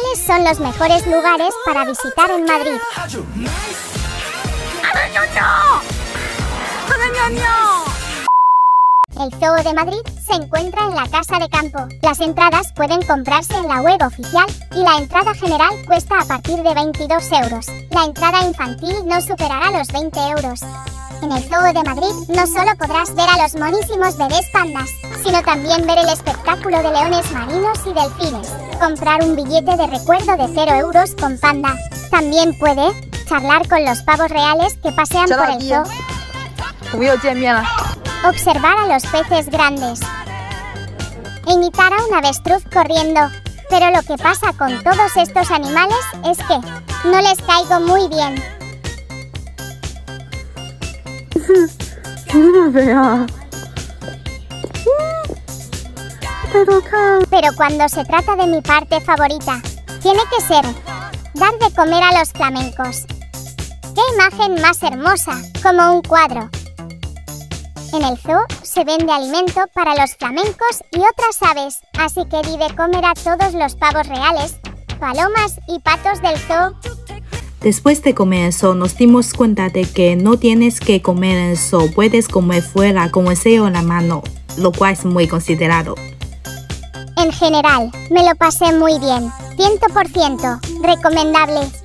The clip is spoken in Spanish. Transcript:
¿Cuáles son los mejores lugares para visitar en Madrid? El Zoo de Madrid se encuentra en la Casa de Campo. Las entradas pueden comprarse en la web oficial y la entrada general cuesta a partir de 22 euros. La entrada infantil no superará los 20 euros. En el Zoo de Madrid no solo podrás ver a los monísimos bebés pandas, sino también ver el espectáculo de leones marinos y delfines. Comprar un billete de recuerdo de 0 euros con panda. También puede charlar con los pavos reales que pasean por el zoo. Observar a los peces grandes. E imitar a un avestruz corriendo. Pero lo que pasa con todos estos animales es que no les caigo muy bien. Pero cuando se trata de mi parte favorita, tiene que ser dar de comer a los flamencos. ¡Qué imagen más hermosa! Como un cuadro. En el zoo se vende alimento para los flamencos y otras aves, así que di de comer a todos los pavos reales, palomas y patos del zoo. Después de comer eso, nos dimos cuenta de que no tienes que comer en el zoo, puedes comer fuera con el sello en la mano, lo cual es muy considerado. En general, me lo pasé muy bien, 100% recomendable.